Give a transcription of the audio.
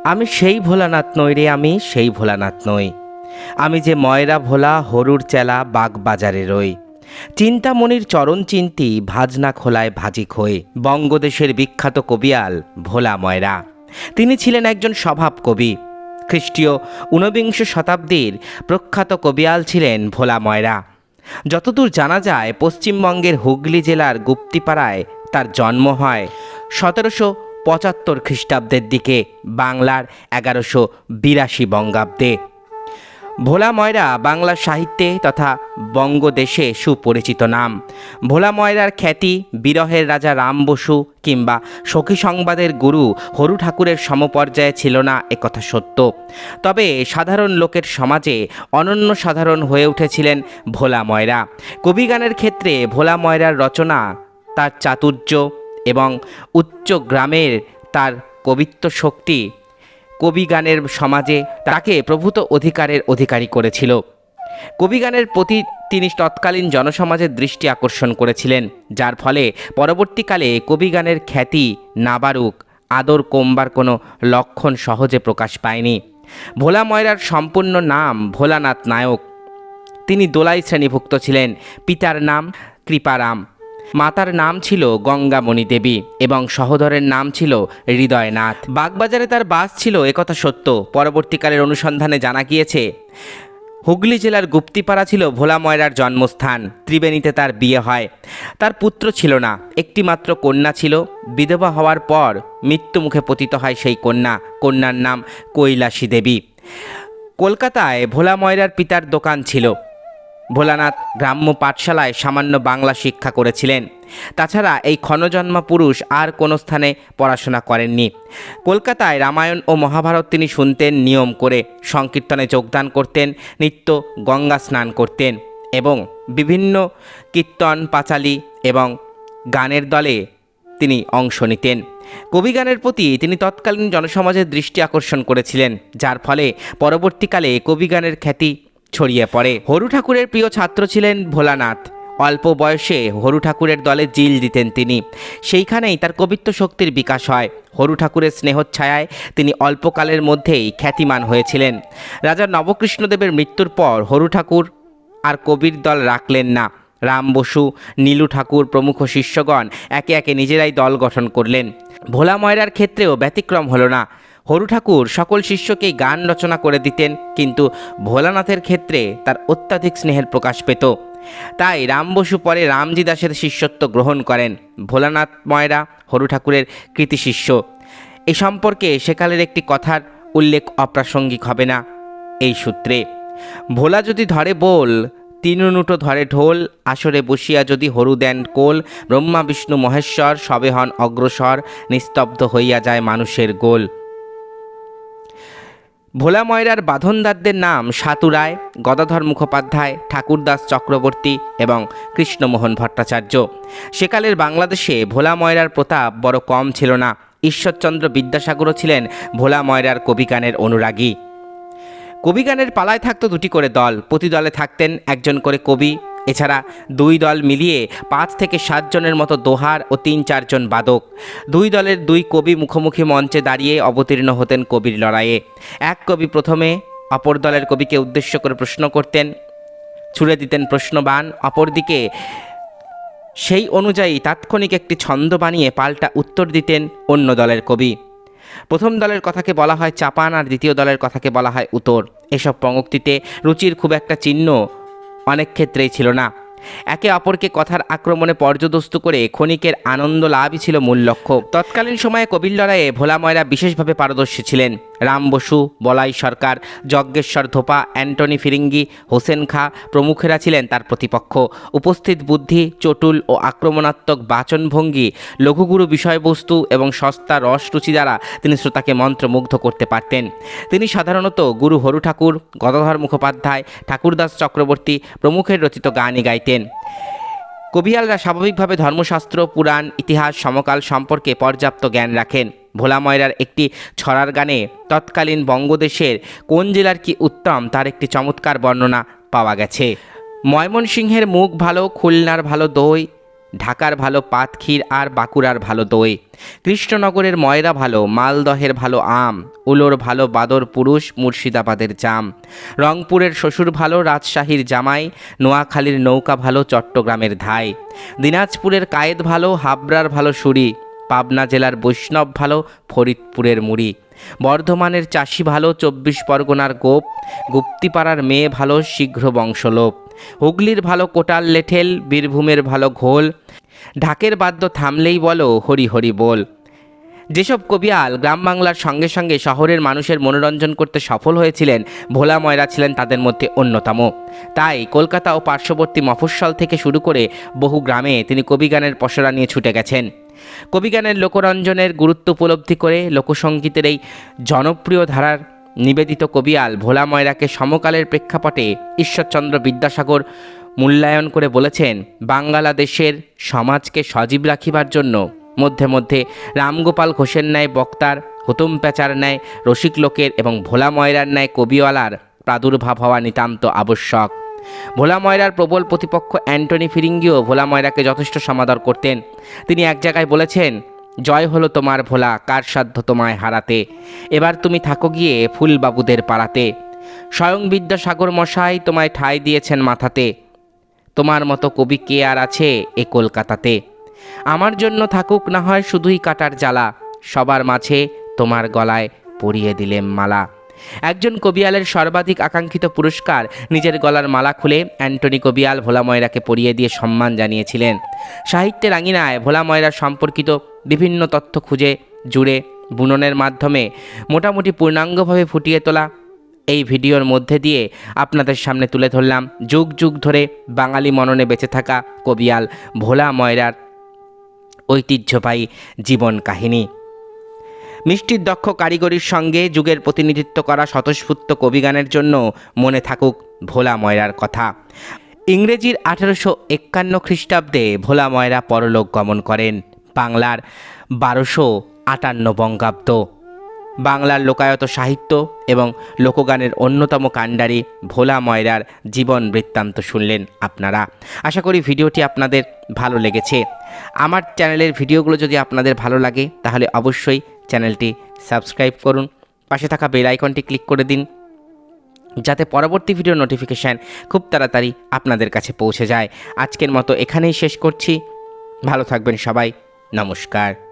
আমি সেই ভোলানাথ নই রে, আমি সেই ভোলানাথ নই। আমি যে ময়রা ভোলা হরুর চেলা বাগবাজারে রই। চিন্তামণির চরণ চিন্তি ভাজনা খোলায় ভাজি খই। বঙ্গদেশের বিখ্যাত কবিয়াল ভোলা ময়রা। তিনি ছিলেন একজন স্বভাব কবি। খ্রিস্টীয় ঊনবিংশ শতাব্দীর প্রখ্যাত কবিয়াল ছিলেন ভোলা ময়রা। যতদূর জানা যায় পশ্চিমবঙ্গের হুগলি জেলার গুপ্তিপাড়ায় তার জন্ম হয় 1775 খ্রিস্টাব্দের দিকে, বাংলার 1182 বঙ্গাব্দে। ভোলা ময়রা বাংলা সাহিত্যে তথা বঙ্গদেশে সুপরিচিত নাম। ভোলা ময়রার খ্যাতি বিরহের রাজা রাম বসু কিংবা সখী সংবাদের গুরু হরু ঠাকুরের সমপর্যায়ে ছিল না, একথা সত্য। তবে সাধারণ লোকের সমাজে অনন্য সাধারণ হয়ে উঠেছিলেন ভোলা ময়রা। কবিগানের ক্ষেত্রে ভোলা ময়রার রচনা, তার চাতুর্য এবং উচ্চ গ্রামের তার কবিত্ব শক্তি কবিগানের সমাজে তাকে প্রভূত অধিকারের অধিকারী করেছিল। কবিগানের প্রতি তিনি তৎকালীন জনসমাজের দৃষ্টি আকর্ষণ করেছিলেন, যার ফলে পরবর্তীকালে কবিগানের খ্যাতি না বাড়ুক, আদর কমবার কোনো লক্ষণ সহজে প্রকাশ পায়নি। ভোলা ময়রার সম্পূর্ণ নাম ভোলানাথ নায়ক। তিনি দোলাই শ্রেণীভুক্ত ছিলেন। পিতার নাম কৃপারাম, মাতার নাম ছিল গঙ্গামণি দেবী এবং সহোদরের নাম ছিল হৃদয়নাথ। বাগবাজারে তার বাস ছিল, একথা সত্য। পরবর্তীকালের অনুসন্ধানে জানা গিয়েছে হুগলি জেলার গুপ্তিপাড়া ছিল ভোলা ময়রার জন্মস্থান। ত্রিবেণীতে তার বিয়ে হয়। তার পুত্র ছিল না, একটি মাত্র কন্যা ছিল। বিধবা হওয়ার পর মৃত্যুমুখে পতিত হয় সেই কন্যা। কন্যার নাম কৈলাসী দেবী। কলকাতায় ভোলা ময়রার পিতার দোকান ছিল। ভোলানাথ গ্রাম্য পাঠশালায় সামান্য বাংলা শিক্ষা করেছিলেন। তাছাড়া এই ক্ষণজন্মা পুরুষ আর কোনো স্থানে পড়াশোনা করেননি। কলকাতায় রামায়ণ ও মহাভারত তিনি শুনতেন নিয়ম করে, সংকীর্তনে যোগদান করতেন, নিত্য গঙ্গা স্নান করতেন এবং বিভিন্ন কীর্তন পাঁচালী এবং গানের দলে তিনি অংশ নিতেন। কবিগানের প্রতি তিনি তৎকালীন জনসমাজের দৃষ্টি আকর্ষণ করেছিলেন, যার ফলে পরবর্তীকালে কবিগানের খ্যাতি ছড়িয়ে পড়ে। হরু ঠাকুরের প্রিয় ছাত্র ছিলেন ভোলানাথ। অল্প বয়সে হরু ঠাকুরের দলে জিল দিতেন তিনি। সেইখানেই তার কবিত্ব শক্তির বিকাশ হয়। হরু ঠাকুরের স্নেহচ্ছায়ায় তিনি অল্পকালের মধ্যেই খ্যাতিমান হয়েছিলেন। রাজা নবকৃষ্ণদেবের মৃত্যুর পর হরু ঠাকুর আর কবির দল রাখলেন না। রাম বসু, নীলু ঠাকুর প্রমুখ শিষ্যগণ একে একে নিজেরাই দল গঠন করলেন। ভোলা ময়রার ক্ষেত্রেও ব্যতিক্রম হলো না। হরু ঠাকুর সকল শিষ্যকেই গান রচনা করে দিতেন, কিন্তু ভোলানাথের ক্ষেত্রে তার অত্যাধিক স্নেহের প্রকাশ পেত। তাই রাম বসু পরে রামজি দাসের শিষ্যত্ব গ্রহণ করেন। ভোলানাথ ময়রা হরু ঠাকুরের কৃতি শিষ্য। এ সম্পর্কে সেকালের একটি কথার উল্লেখ অপ্রাসঙ্গিক হবে না এই সূত্রে। ভোলা যদি ধরে বোল, তিনুনুটো ধরে ঢোল, আসরে বসিয়া যদি হরু দেন কোল, ব্রহ্মা বিষ্ণু মহেশ্বর সবে হন অগ্রসর, নিস্তব্ধ হইয়া যায় মানুষের গোল। ভোলা ময়রার বাঁধনদারদের নাম সাতু রায়, গদাধর মুখোপাধ্যায়, ঠাকুরদাস চক্রবর্তী এবং কৃষ্ণমোহন ভট্টাচার্য। সেকালের বাংলাদেশে ভোলা ময়রার প্রতাপ বড় কম ছিল না। ঈশ্বরচন্দ্র বিদ্যাসাগরও ছিলেন ভোলা ময়রার কবিগানের অনুরাগী। কবিগানের পালায় থাকতো দুটি করে দল, প্রতি দলে থাকতেন একজন করে কবি। এছাড়া দুই দল মিলিয়ে 5 থেকে 7 জনের মতো দোহার ও 3-4 জন বাদক। দুই দলের দুই কবি মুখোমুখি মঞ্চে দাঁড়িয়ে অবতীর্ণ হতেন কবির লড়াইয়ে। এক কবি প্রথমে অপর দলের কবিকে উদ্দেশ্য করে প্রশ্ন করতেন, ছুড়ে দিতেন প্রশ্নবাণ। অপরদিকে সেই অনুযায়ী তাৎক্ষণিক একটি ছন্দ বানিয়ে পাল্টা উত্তর দিতেন অন্য দলের কবি। প্রথম দলের কথাকে বলা হয় চাপান আর দ্বিতীয় দলের কথাকে বলা হয় উত্তর। এসব পঙ্ক্তিতে রুচির খুব একটা চিহ্ন অনেক ক্ষেত্রেই ছিল না। একে অপরকে কথার আক্রমণে পর্যদস্তু করে ক্ষণিকের আনন্দ লাভই ছিল মূল লক্ষ্য। তৎকালীন সময়ে কবির লড়াইয়ে ভোলা ময়রা বিশেষভাবে পারদর্শী ছিলেন। রাম বসু, বলাই সরকার, যজ্ঞেশ্বর ধোপা, অ্যান্টনি ফিরিঙ্গি, হোসেন খাঁ প্রমুখেরা ছিলেন তার প্রতিপক্ষ। উপস্থিত বুদ্ধি, চটুল ও আক্রমণাত্মক বাচনভঙ্গি, লঘুগুরু বিষয়বস্তু এবং সস্তা রসরুচি দ্বারা তিনি শ্রোতাকে মন্ত্রমুগ্ধ করতে পারতেন। তিনি সাধারণত গুরু হরু ঠাকুর, গদাধর মুখোপাধ্যায়, ঠাকুরদাস চক্রবর্তী প্রমুখের রচিত গানই গাইতেন। কবিয়ালরা স্বাভাবিকভাবে ধর্মশাস্ত্র, পুরাণ, ইতিহাস, সমকাল সম্পর্কে পর্যাপ্ত জ্ঞান রাখেন। ভোলা ময়রার একটি ছড়ার গানে তৎকালীন বঙ্গদেশের কোন জেলার কি উত্তম তার একটি চমৎকার বর্ণনা পাওয়া গেছে। ময়মনসিংহের মুখ ভালো, খুলনার ভালো দই, ঢাকার ভালো পাতক্ষীর আর বাঁকুড়ার ভালো দই, কৃষ্ণনগরের ময়রা ভালো, মালদহের ভালো আম, উলোর ভালো বাদর পুরুষ, মুর্শিদাবাদের জাম, রংপুরের শ্বশুর ভালো, রাজশাহীর জামাই, নোয়াখালীর নৌকা ভালো, চট্টগ্রামের ধাই, দিনাজপুরের কায়েদ ভালো, হাবড়ার ভালো সুরি, পাবনা জেলার বৈষ্ণব ভালো, ফরিদপুরের মুড়ি, বর্ধমানের চাষি ভালো, 24 পরগনার গোপ, গুপ্তিপাড়ার মেয়ে ভালো, শীঘ্র বংশলোপ, হুগলির ভালো কোটাল লেঠেল, বীরভূমের ভালো ঘোল, ঢাকের বাদ্য থামলেই বলো হরি হরি বল। যেসব কবিয়াল গ্রাম বাংলার সঙ্গে সঙ্গে শহরের মানুষের মনোরঞ্জন করতে সফল হয়েছিলেন, ভোলা ময়রা ছিলেন তাদের মধ্যে অন্যতম। তাই কলকাতা ও পার্শ্ববর্তী মফস্বল থেকে শুরু করে বহু গ্রামে তিনি কবিগানের পসরা নিয়ে ছুটে গেছেন। কবিগানের লোকরঞ্জনের গুরুত্ব উপলব্ধি করে লোকসঙ্গীতের এই জনপ্রিয় ধারার নিবেদিত কবিয়াল ভোলা ময়রাকে সমকালের প্রেক্ষাপটে ঈশ্বরচন্দ্র বিদ্যাসাগর মূল্যায়ন করে বলেছেন, বাংলাদেশের সমাজকে সজীব রাখিবার জন্য মধ্যে মধ্যে রামগোপাল ঘোষের ন্যায় বক্তার, হুতুম প্যাচার ন্যায় রসিক লোকের এবং ভোলা ময়রার ন্যায় কবিওয়ালার প্রাদুর্ভাব হওয়া নিতান্ত আবশ্যক। ভোলা ময়রার প্রবল প্রতিপক্ষ অ্যান্টনি ফিরিঙ্গিও ভোলা ময়রাকে যথেষ্ট সমাদর করতেন। তিনি এক জায়গায় বলেছেন, জয় হলো তোমার ভোলা, কার সাধ্য তোমায় হারাতে, এবার তুমি থাকো গিয়ে ফুলবাবুদের পাড়াতে, স্বয়ং বিদ্যাসাগর মশাই তোমায় ঠাঁই দিয়েছেন মাথাতে, তোমার মতো কবি কে আর আছে এ কলকাতাতে, আমার জন্য থাকুক না হয় শুধুই কাটার জ্বালা, সবার মাঝে তোমার গলায় পরিয়ে দিলেম মালা। একজন কবিয়ালের সর্বাধিক আকাঙ্ক্ষিত পুরস্কার নিজের গলার মালা খুলে অ্যান্টনি কবিয়াল ভোলা ময়রাকে পরিয়ে দিয়ে সম্মান জানিয়েছিলেন। সাহিত্যের আঙিনায় ভোলা ময়রা সম্পর্কিত বিভিন্ন তথ্য খুঁজে জুড়ে বুননের মাধ্যমে মোটামুটি পূর্ণাঙ্গভাবে ফুটিয়ে তোলা এই ভিডিওর মধ্যে দিয়ে আপনাদের সামনে তুলে ধরলাম যুগ যুগ ধরে বাঙালি মননে বেঁচে থাকা কবিয়াল ভোলা ময়রার ঐতিহ্যবাহী জীবন কাহিনী। মিষ্টির দক্ষ কারিগরির সঙ্গে যুগের প্রতিনিধিত্ব করা স্বতঃস্ফূর্ত কবিগানের জন্য মনে থাকুক ভোলা ময়রার কথা। ইংরেজির 1851 খ্রিস্টাব্দে ভোলা ময়রা পরলোক গমন করেন, বাংলার 1258 বঙ্গাব্দ। বাংলার লোকায়ত সাহিত্য এবং লোকগানের অন্যতম কাণ্ডারি ভোলা ময়রার জীবন বৃত্তান্ত শুনলেন আপনারা। আশা করি ভিডিওটি আপনাদের ভালো লেগেছে। আমার চ্যানেলের ভিডিওগুলো যদি আপনাদের ভালো লাগে তাহলে অবশ্যই চ্যানেলটি সাবস্ক্রাইব করুন, পাশে থাকা বেল আইকনটি ক্লিক করে দিন যাতে পরবর্তী ভিডিও নোটিফিকেশান খুব তাড়াতাড়ি আপনাদের কাছে পৌঁছে যায়। আজকের মতো এখানেই শেষ করছি। ভালো থাকবেন সবাই, নমস্কার।